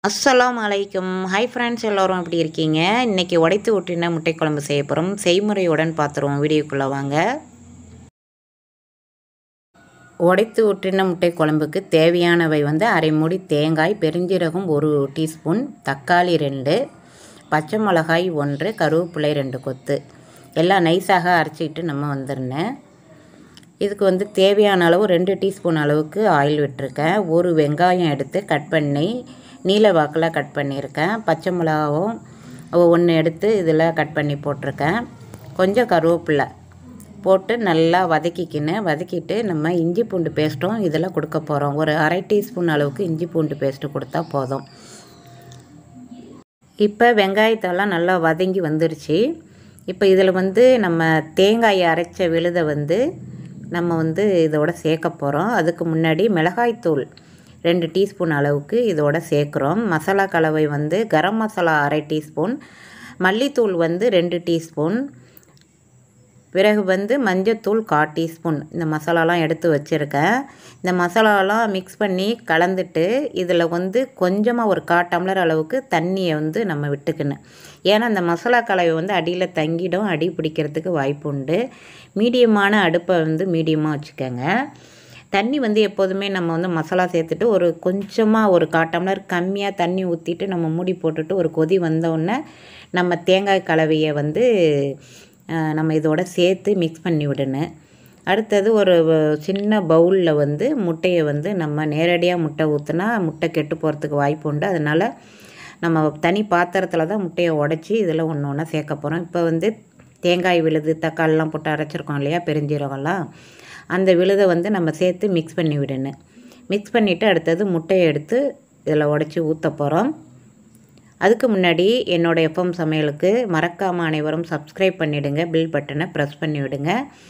அஸ்ஸலாமு அலைக்கும். Hi friends, எல்லோரும் எப்படி இருக்கீங்க? இன்றைக்கி உடைத்து ஊற்றின முட்டை குழம்பு செய்ய போகிறோம். செய்முறையுடன் பார்த்துருவோம். வீடியோக்குள்ளே வாங்க. உடைத்து ஊற்றின முட்டை குழம்புக்கு தேவையானவை அரை மூடி தேங்காய், பெருஞ்சீரகம் 1 டீஸ்பூன், தக்காளி 2, பச்சை மிளகாய் 1, கருவேப்பிலை 2 கொத்து. எல்லாம் நைஸாக அரைச்சிட்டு நம்ம வந்துருந்தேன். இதுக்கு தேவையான அளவு 2 டீஸ்பூன் அளவுக்கு ஆயில் விட்டுருக்கேன். ஒரு வெங்காயம் எடுத்து கட் பண்ணி நீல வாக்கில் கட் பண்ணியிருக்கேன். பச்சை மிளகாவும் 1 எடுத்து இதில் கட் பண்ணி போட்டிருக்கேன். கொஞ்சம் கருவேப்பிலை போட்டு நல்லா வதக்கிட்டு நம்ம இஞ்சி பூண்டு பேஸ்ட்டும் இதில் கொடுக்க போகிறோம். ஒரு அரை டீஸ்பூன் அளவுக்கு இஞ்சி பூண்டு பேஸ்ட்டு கொடுத்தா போதும். இப்போ வெங்காயத்தெல்லாம் நல்லா வதங்கி வந்துருச்சு. இப்போ இதில் நம்ம தேங்காயை அரைச்ச விழுதை நம்ம இதோட சேர்க்க போகிறோம். அதுக்கு முன்னாடி மிளகாய்த்தூள் 2 டீஸ்பூன் அளவுக்கு இதோட சேர்க்குறோம். மசாலா கலவை கரம் மசாலா அரை டீஸ்பூன், மல்லித்தூள் 2 டீஸ்பூன், பிறகு மஞ்சத்தூள் 1/4 டீஸ்பூன். இந்த மசாலாலாம் எடுத்து வச்சுருக்கேன். இந்த மசாலாலாம் மிக்ஸ் பண்ணி கலந்துட்டு இதில் கொஞ்சமாக ஒரு 1/4 டம்ளர் அளவுக்கு தண்ணியை நம்ம விட்டுக்கணும். ஏன்னா இந்த மசாலா கலவை அடியில் தங்கிடும், அடி பிடிக்கிறதுக்கு வாய்ப்பு உண்டு. மீடியமான அடுப்பை மீடியமாக வச்சுக்கோங்க. தண்ணி எப்போதுமே நம்ம மசாலா சேர்த்துட்டு கொஞ்சமாக ஒரு 1/4 டம்ளர் கம்மியாக தண்ணி ஊற்றிட்டு நம்ம மூடி போட்டுட்டு ஒரு கொதி வந்தோடனே நம்ம தேங்காய் கலவையை நம்ம இதோட சேர்த்து மிக்ஸ் பண்ணி விடணும். அடுத்தது ஒரு சின்ன பவுலில் முட்டையை நம்ம நேரடியாக முட்டை ஊற்றினா முட்டை கெட்டு போகிறதுக்கு வாய்ப்பு உண்டு. அதனால் நம்ம தனி பாத்திரத்தில் தான் முட்டையை உடச்சி இதில் ஒன்று ஒன்றா சேர்க்க போகிறோம். இப்போ தேங்காய் விழுது, தக்காளிலாம் போட்டு அரைச்சிருக்கோம் இல்லையா, பெருஞ்சீரகம்லாம், அந்த விழுதை நம்ம சேர்த்து மிக்ஸ் பண்ணி விடணும். மிக்ஸ் பண்ணிவிட்டு அடுத்தது முட்டையை எடுத்து இதில் உடச்சி ஊற்ற போகிறோம். அதுக்கு முன்னாடி என்னோடய எஃப்எம் சமையலுக்கு மறக்காமல் அனைவரும் சப்ஸ்கிரைப் பண்ணிவிடுங்க. பில் பட்டனை ப்ரெஸ் பண்ணி விடுங்க.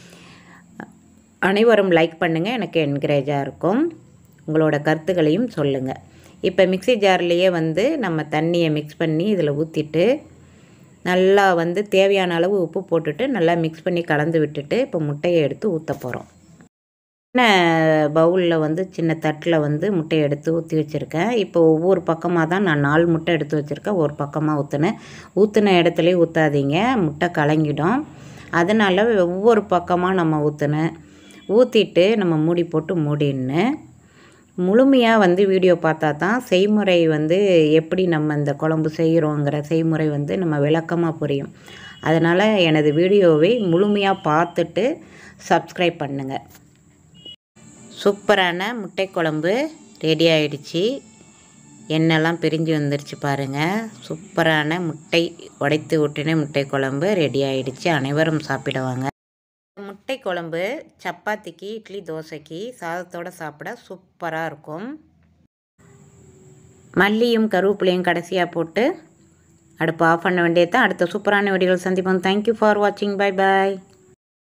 அனைவரும் லைக் பண்ணுங்கள், எனக்கு என்கரேஜாக இருக்கும். உங்களோட கருத்துக்களையும் சொல்லுங்கள். இப்போ மிக்ஸி ஜார்லேயே நம்ம தண்ணியை மிக்ஸ் பண்ணி இதில் ஊற்றிட்டு நல்லா தேவையான அளவு உப்பு போட்டுட்டு நல்லா மிக்ஸ் பண்ணி கலந்து விட்டுட்டு இப்போ முட்டையை எடுத்து ஊற்ற போகிறோம். சின்ன பவுலில் சின்ன தட்டில் முட்டையை எடுத்து ஊற்றி வச்சுருக்கேன். இப்போ ஒவ்வொரு பக்கமாக தான் நான் 4 முட்டை எடுத்து வச்சுருக்கேன். ஒரு பக்கமாக ஊற்றின இடத்துலையே ஊற்றாதீங்க, முட்டை கலங்கிடும். அதனால் ஒவ்வொரு பக்கமாக நம்ம ஊற்றிட்டு நம்ம மூடி போட்டு மூடின்னு முழுமையாக வீடியோ பார்த்தா தான் செய்முறை எப்படி நம்ம இந்த குழம்பு செய்கிறோங்கிற செய்முறை நம்ம விளக்கமாக புரியும். அதனால் எனது வீடியோவை முழுமையாக பார்த்துட்டு சப்ஸ்கிரைப் பண்ணுங்கள். சூப்பரான முட்டை குழம்பு ரெடி ஆகிடுச்சு. எண்ணெய்லாம் பிரிஞ்சு வந்துருச்சு பாருங்கள். சூப்பரான உடைத்து ஊற்றின முட்டை குழம்பு ரெடி ஆகிடுச்சு. அனைவரும் சாப்பிடுவாங்க. முட்டை குழம்பு சப்பாத்திக்கு, இட்லி, தோசைக்கு, சாதத்தோடு சாப்பிட சூப்பராக இருக்கும். மல்லியும் கருவேப்பிலையும் கடைசியாக போட்டு அடுப்பு ஆஃப் பண்ண வேண்டியது தான். அடுத்த சூப்பரான வீடியோவில் சந்திப்போம். தேங்க்யூ ஃபார் வாட்சிங். பை பாய்.